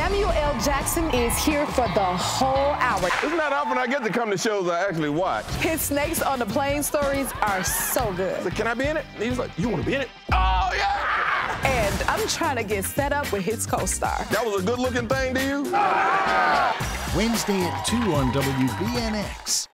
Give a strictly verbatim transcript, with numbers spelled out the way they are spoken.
Samuel L. Jackson is here for the whole hour. It's not often I get to come to shows I actually watch. His Snakes on the Plane stories are so good. I said, can I be in it? And he was like, you want to be in it? Oh, yeah! And I'm trying to get set up with his co-star. That was a good-looking thing to you? Wednesday at two on W B N X.